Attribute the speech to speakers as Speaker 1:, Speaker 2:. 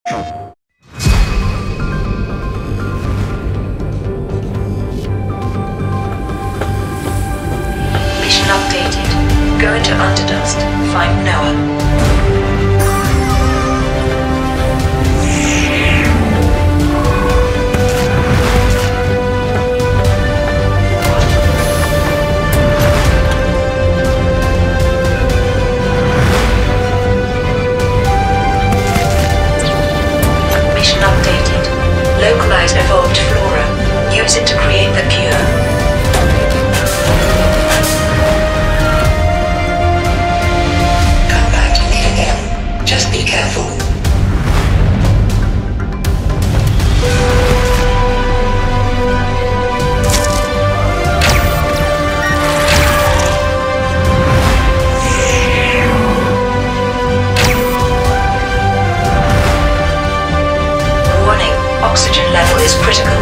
Speaker 1: Mission updated. Go into Underdust. Find Noah. Mission updated. Localize evolved flora. Use it to create the cure. Just be careful. Warning, oxygen level is critical.